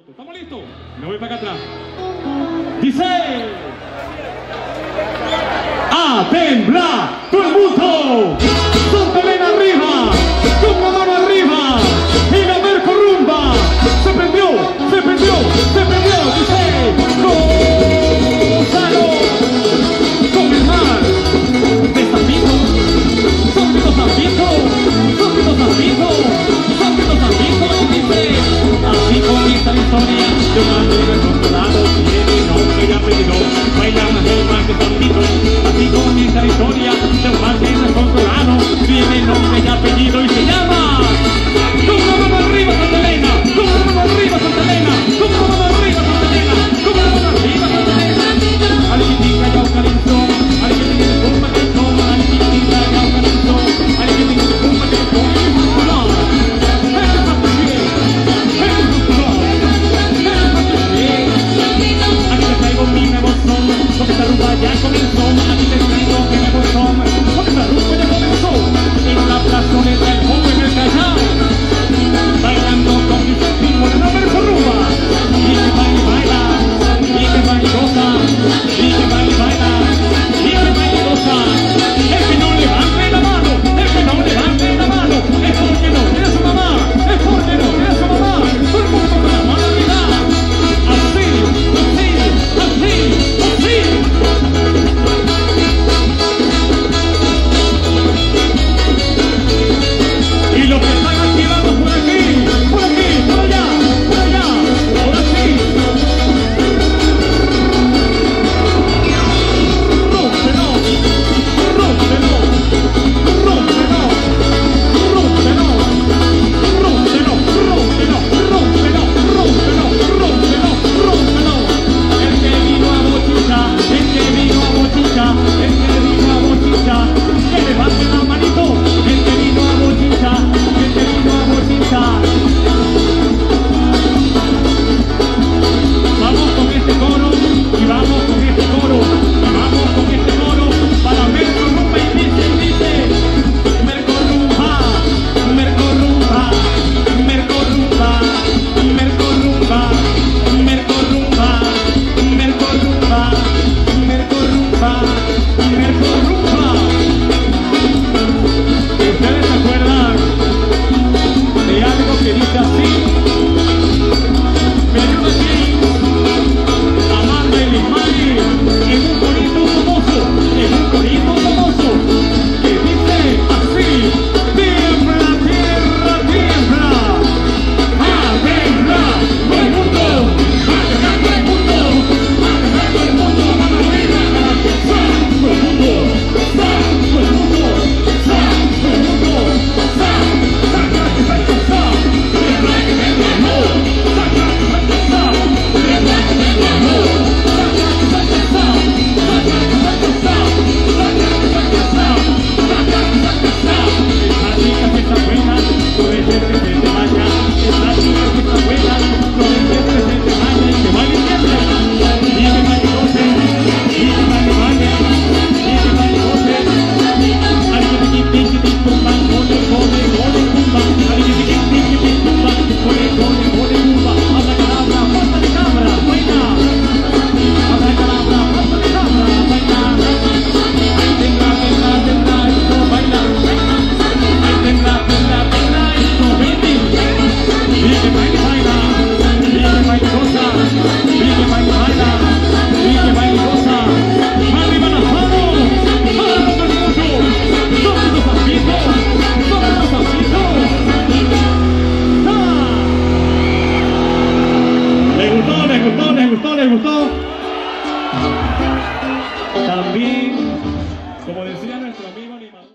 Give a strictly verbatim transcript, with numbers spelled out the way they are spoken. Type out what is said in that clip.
¿Estamos listos? Me voy para acá atrás. Dice... ¡A temblar! ¡Todo el mundo! ¡Santa Elena arriba! ¡Con la mano arriba! ¡Y la Merco rumba! ¡Se prendió! ¡Se prendió! ¡Se prendió! Dice... ¡Gonzalo! ¡Con el mar! ¡De Zambito! ¡Son de los Zambitos! ¡Son de los Zambitos! ¡Son de los Zambitos! Dice... Así comienza la historia de un mar de controlado. Tiene nombre y apellido. Baila más el mar de Zambito. Así comienza la historia de un mar descontrolado. Tiene nombre y apellido y se llama... ¡Con la mano arriba, Santa Elena! ¡Con la mano arriba, Santa Elena! ¡Con la mano arriba, Santa Elena! ¡Con la mano arriba, Santa Elena! Aliquitica y Aucarinzo, aliquitica y Pumba que toma, aliquitica y Aucarinzo, aliquitica y Pumba que toma. Aquí te traigo mi nuevo son, porque esta rumba ya comenzó. Aquí te traigo mi nuevo son, porque esta rumba ya comenzó. En la plazoleta el joven el Callao, bailando con mis amigos de la Merco rumba. Y que baila y baila, y que baila y goza, y que baila y baila, y que baila y goza. El que no levante la mano, el que no levante la mano, es porque no quiere su mamá, es porque no quiere su mamá. Todo el mundo con la mano arriba. Así, así, así, así. Y los que están activados por aquí, por aquí, por allá, por allá, ahora sí. Rómpelo, rómpelo, rómpelo, rómpelo, rómpelo, rómpelo, rómpelo, rómpelo, rómpelo, rómpelo. El que vino a bochicha, el que vino a bochicha, el que vino a bochicha, que levante la manito. El que vino a bochicha, el que vino a bochicha. Vamos con este coro y vamos con este coro y vamos con este coro para Merco rumba y dice, dice Merco rumba, Merco rumba, Merco rumba, Merco rumba, Merco rumba, Merco rumba, Merco rumba, Merco rumba. ¿Ustedes se acuerdan de algo que dice así? Me ayuda aquí Amanda y Lismay en un corito famoso, en un corito famoso que dice así: tiembla, tierra, tiembla, a temblar todo el mundo, a temblar todo el mundo, a temblar todo el mundo, mano arriba, todo el mundo, todo el mundo, todo el mundo, saca que se pasa, tiembla que me duermo, saca que se pasa, tiembla que me duermo, saca que se pasa, saca que se pasa, saca que se pasa, saca que se pasa. Esta chica que está buena, no dejes que se te vaya. Esta chica que está buena, no dejes que se te vaya. Y que vaya siempre, y que vaya goce, y que vaya vaya, y que vaya goce. Alguien que tiqui tiqui tumba, gole, gole, gole, tumba. Alguien que tiqui tiqui tumba, gole, gole, gole, tumba. Habla calabra, pasta de cabra, baila. Habla calabra, pasta de cabra, baila. Ay, tembla, tembla, tembla, esto baila. Ay, tembla, tembla, tembla, esto vende. Y que baila, baila, y que baila, goza, y que baila, baila, y que baila, goza. Arriba las manos, arriba todo el mundo. Somos los Zambitos, somos los Zambitos. ¡Ah! ¿Les gustó, les gustó, les gustó, les gustó? También, como decían